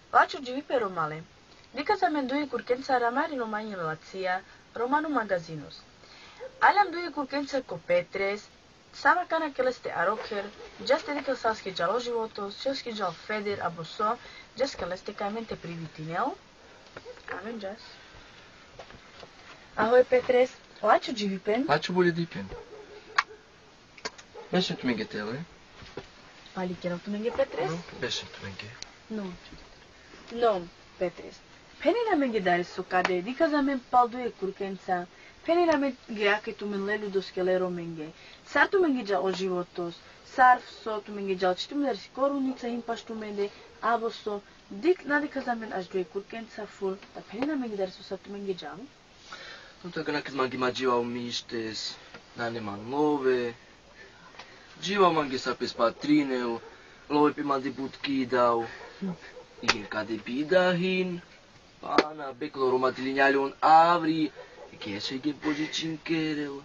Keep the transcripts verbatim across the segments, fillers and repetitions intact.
Lačo dživi pe romale. Dica zamendui curkența ramari romani relația, romanu magazinus. Alam dui curkența copetres, sama cana que este aroker, just dica saski jalo životos, česki jal feder abuso, just que este camente privitinel. Amen just. Ahoj Petres, lačo dživi pen? Lačo bolje dipen. Bešem tu menge tele. Ali kjeno tu menge Petres? Bešem tu menge. No. No, Petres. Penina menge dare socade, dica zamen paldue curkența. Penina menge tu men lelu dos kelero menge. Sar tu menge ja o životos. Sarf so tu menge ja tu men si korunița impaš tu mende aboso. Dik na dica zamen aș due curkența full. Ta penina menge dare so tu menge ja. Nu te gâna cât mangi magiau miștes, na ne man love. Giva mangi sa pe spatrineu, love pe man de butkidau. Igen cade bidahin. Pana, beclo romatilignalion avri, e che esce che pogi cincherel.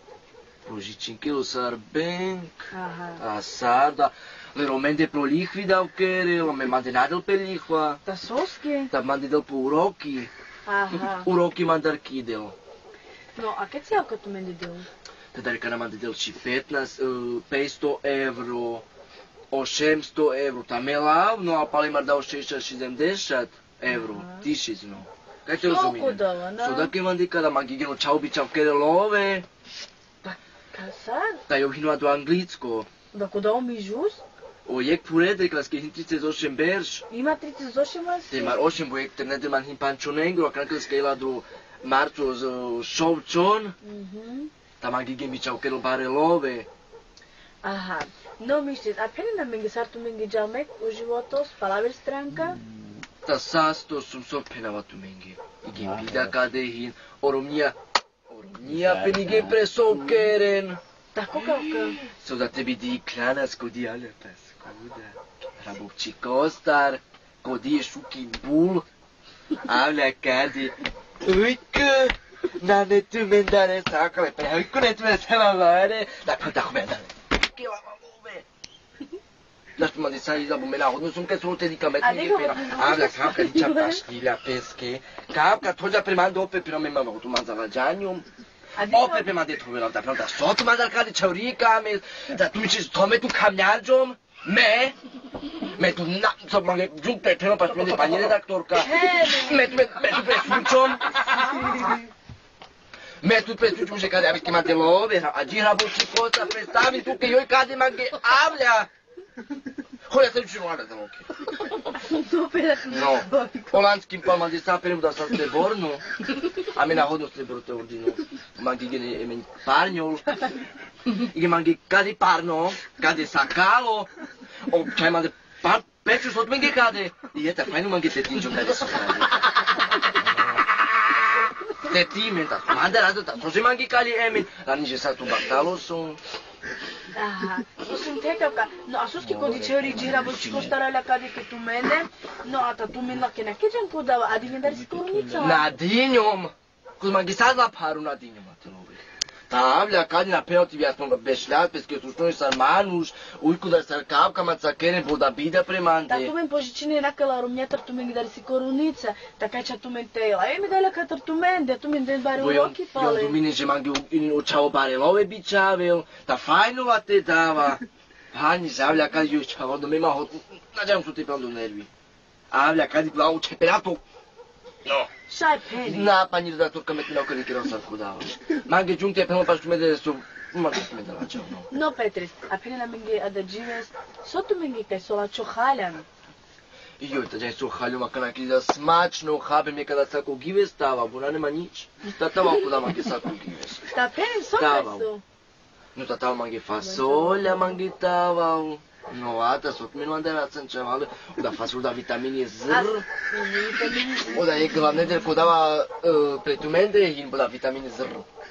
Pogi cincherel sar benc, a sarda, le romende pro lichvi dau kerel, me mande nadel pe lichva. Ta soske? Ta mande del po uroki. Aha. Uroki mandar kidel. No, a kad si ako tu mende deu? Te dare kana mande del și petnaest, petsto euro, osemsto euro. Ta me lav, no a pali mar dau šezdeset sedemdeset euro. Tišic, no. Kaj te rozumije? Soko dala, da. So da ke mandi kada mangi geno čaubičam kere love. Pa, ka sad? Ta je obhinua do anglicko. Dacă dau mi jus? O jek puredre klas ke hin tridset osem berš. Ima tridset osem vas? Te mar osem bo jek terne man hin pančonengro, a krankel skela do marco z šovčon. Mhm. Ta mangi gen bičau kere bare love. Aha. No, mištes, a penina menge sar tu menge džalmek u životos, palaver stranka? Ta sasto sum so penava tu mengi. Igen bida kade hin oromnia. Oromnia penige preso keren. Tako kao ka? So da tebi di klana skodi ale pas. Kuda. Rabovči kostar. Kodi šuki bul. Avla kade. Ujke. Nane tu mendare sakale. Pa ujku ne tu me sema vare. Da pa da mendare. Ke la love. Dați mă de să bu mela, nu sunt că sunt te dica met mi pera. Avla cap că dice pastilla pesche. Cap că toja prima do pe prima mema tu manza la gianium. O pe prima de tu la da pronta. So tu manza ca de chaurica me. Da tu mi ci tome tu camniarjom. Me. Me tu na so mange junte prima pas me de paniere doctorca. Me tu me tu pe sunchom. Me tu pe sunchom se cade aveți chemate love, agira bu ci cosa prestavi tu che io cade manche avla. Hoja se učimo ala za moki. No, holandskim pa mandi saperem da sam se bornu, a me nahodno se brote ordinu. Mangi gene emen parnjol, ige mangi kadi parno, kadi sakalo, o čaj mandi par peču sot menge kade, i eta fajnu mangi tetinčo kade su kade. Teti menta, manda razdo ta, to se mangi kali emen, la niže sa tu baktalo su. Aha, no sunt tekavka. No, a suski kodi čeori džira bo čiko starala kade ke tu mene, no a ta tu minla ke na keđan kodava, a dinje dar si korunica. Na dinjom, kod mangi sadla paru na dinjom, a te lovi. Ta avlja kad na peoti ja smo bešljat, peske tu što je sar manuš, ujku dar sar kapka maca kere boda bida premande. Ta tu men požičine nakala rumnjatar tu men dar si korunica, ta kaj tu men tela, e mi dala katar tu men, da tu men den bare uroki pale. Jo, mine že mangi učao bare love bičavel, ta fajnova te dava. Pani zavlja kad ju učao, do mema hot, nađam su te pando nervi. Avlja kad je glavu čeperato. No. Šaj peni? Na, pani redaktorka me tina okoli kero sad kodava. Mange džungte peno pa što me da su, mangi što me da lačao, no. No, Petres, a peni la menge ada džives, so tu menge kaj sola čohaljan. Joj, ta džaj su haljuma kana ki da smačno habe me kada sako give stava, bona nema nič. Ta tava kuda mangi sako give. Ta peni so kaj su? No, ta tava mangi fasolja mangi tava. No, ata sot mi nu da sam čeval, da fasul da vitamini Z. O da je glavne del kodava pretumende hin da vitamini Z.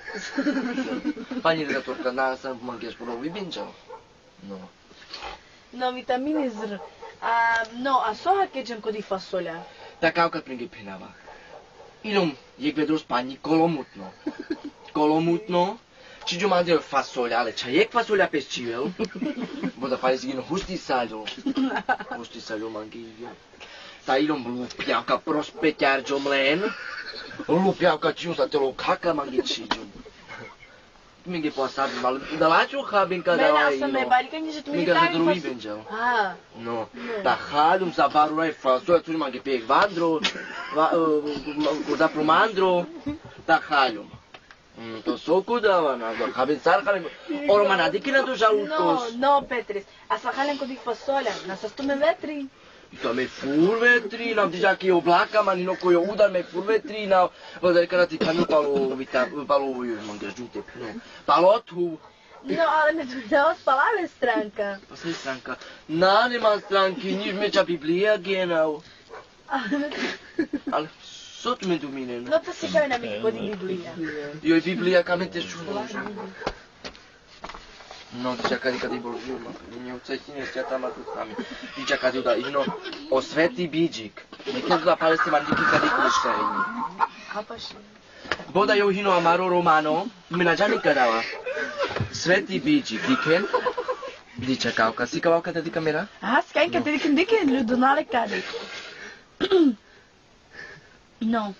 Pani redaktorka, na sam mangi sporo vibinčao. No. No, vitamini Z. A, no, a soha keđan kodi fasolja? Ta kao kad pringi penava. Ilom, je gledao spani kolomutno. Kolomutno. Čiđu mande fasolja, ale čajek fasolja pesčivel. Boda fali sigino husti saljo. Husti saljo mangi. ta idom lupiavka prospeťarđom len. Lupiavka čiu sa telo kaka mangi čiđum. Mingi posadím, ale dalačo chábim kada Mena aj sa no. me barica nici tu Minga militar. sa druhý benžel. Ah, No, ta chádum sa baru aj faso, ja tu mangi piek vandro, ko zapru mandro, ta chádum. To soku dava na, chábim sar chábim. Oro manadiki na to no, žalútkos. no, Petris. A sa halen ko dik fasolja, na sa stu me vetri. To me fur vetrina, diža ki oblaka man ino ko je udar me fur vetrina, vada kada ti kanu palo vita palo mangi žute, no. Palotu. No, ale me dao spalave stranka. Pa sve stranka. Na, nema stranki, niž meča Biblija genau. Ali, što tu me dumine? No, to si kao na mi kod Biblija. Joj, Biblija kame te šuno. No, diča kadi kadi bol žuma. Nie u cetine s tama tu sami. Diča kadi da ino o sveti biđik. Nekad da palesti man diki kadi kuštajni. A pa še. Boda jo hino amaro romano, mina džanika dava. Sveti biđik, diken. Diča kauka, si kauka da di kamera? Ah, skajka te diken diken, ljudonale kadi. No.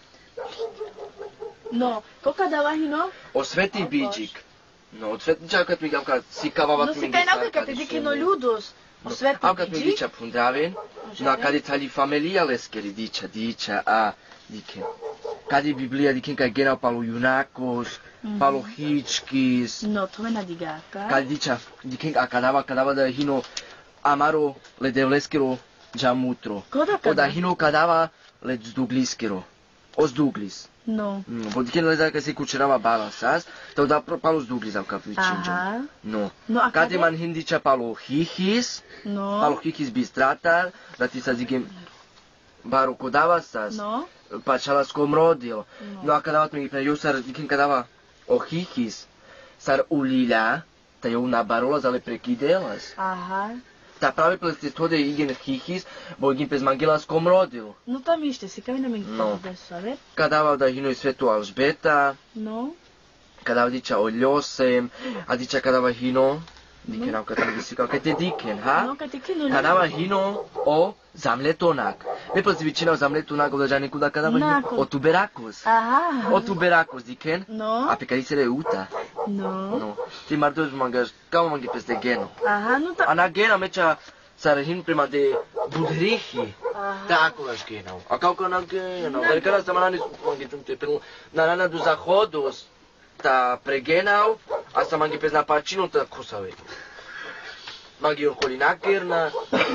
No, koka dava hino? O sveti biđik. No, od sveti čakat mi gavka si kavavat No, mi si kaj nauka kad te diken o ljudos. O sveti Avkat mi biđik. diča pundraven, na kadi tali familija leskeri diča, diča, a diken. Kadi Biblija diken kaj genau palo junakos, palo hičkis. No, to me nadigaka. Kadi diča, diken a kadava, kadava da hino amaro le devleskero džamutro. Koda Oda kada? hino kadava le zdugliskero. Os duglis. No. Bo diken le zaka si kučerava bala sas, to da palo zduglis avka pričinđom. Aha. No. No, a Kade kade? man hindiča palo hihis, No. palo hihis bistratar, da ti sa dikem baru kodava sas, No. pa čala skomrodilo. No a kadavat mi pre sar dikem kadava o hihis, sar ulila, ta jo na barola zale prekidelas. Aha. Ta pravi plesti tode igen hihis, bo igen pez mangela skomrodilo. No, tam ište si kaj na mi No. da savet. Kadava da hino i svetu Alžbeta, No. kadava diča o Ljosem, a diča kadava hino, diken avka tam visika, kaj te diken, ha? No, kad ti kinu Kadava hino o zamletonak. Ne plesi većina o zamletonak, ovdje žani kuda kadava hino Nakon. o tuberakos. Aha. O tuberakos diken, No. a pe kadi se uta. No. No. Ti mardož mangaš, kao mangi peste geno. Aha, no ta... A na gena meća sar hin prema de budrihi. Aha. Tako naš genau. A kako na genau? Jer kada sam anani mangi čumte pelu, na nana do zahodos, ta pregenau, a sam mangi pez na pačinu ta kusave. Mangi on koli nakerna.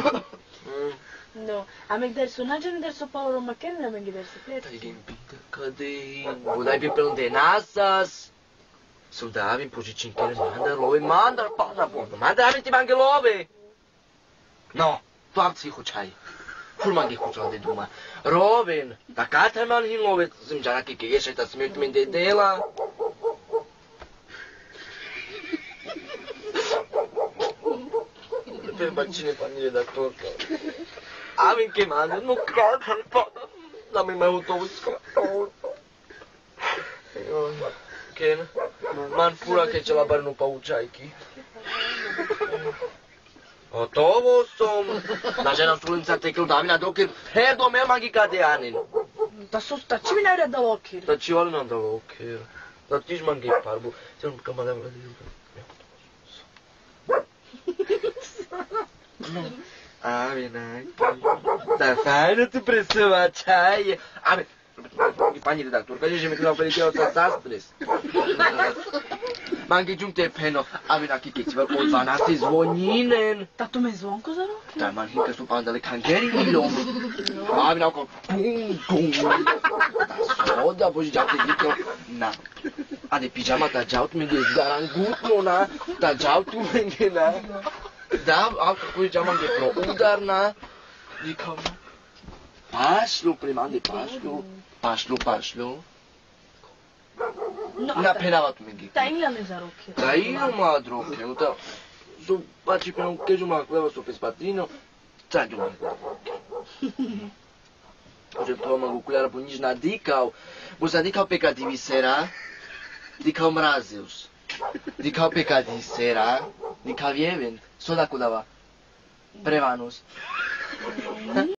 No. A me gdje su nađeni da su palo romakena, me gdje su Taj pletki. gen pita kade, budaj bi pelun de nasas. Sudavim požičin kere mandar love, mandar pa na bondo, mandar avim ti mangi love. No, to avci hočaj. Ful mangi hočal de duma. Roven, ta kata man hin love, zim džanaki ke ješe ta smijut min de dela. Pe bacine pa nije da torka. Avim ke mandar, no katan pa. Da mi me autobuska. Ken, man fura che ce la bar nu paučajki. Gotovo som. Da žena studenca teklu davina dokir, her do me mangi kade anin. Da su, da či mi najre da lokir? Da ci ali nam da lokir. Da tiš mangi parbu. Če nam kama da vladi ljubav. Ave, najki. Da fajno tu preseva čaje. Ave, pani redaktor, kaže že mi treba peliteo sa sastres. Mangi džumte peno, ave na kike ćiva o dvanaeste zvonjinen. Da tu me zvonko za roki? Da man hinka su pandale kangerilom. Ave na oko pum pum. Da soda, boži džaute diklo na. A de pijama da džaut menge garangutno na. Da džautu menge na. Da, a koji džaman ge pro udarna. Dikao na. Pašlu, primande pašlu. Pašlu, pašlu. No, Na penavat menge. da inglame za roki. Da ilo ma droke, no ta so pači peno kežu ma kleva so pes patrino, cađu ma droke. Pože to ma gukulera po niž nadikao, bo zadikao pe kad divisera, dikao mrazeus. Dikao pe kad disera, dikao vjeven, soda kudava. Prevanos.